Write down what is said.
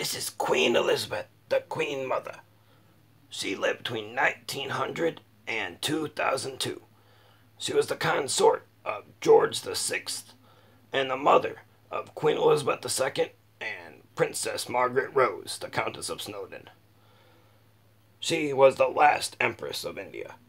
This is Queen Elizabeth, the Queen Mother. She lived between 1900 and 2002. She was the consort of George VI and the mother of Queen Elizabeth II and Princess Margaret Rose, the Countess of Snowdon. She was the last Empress of India.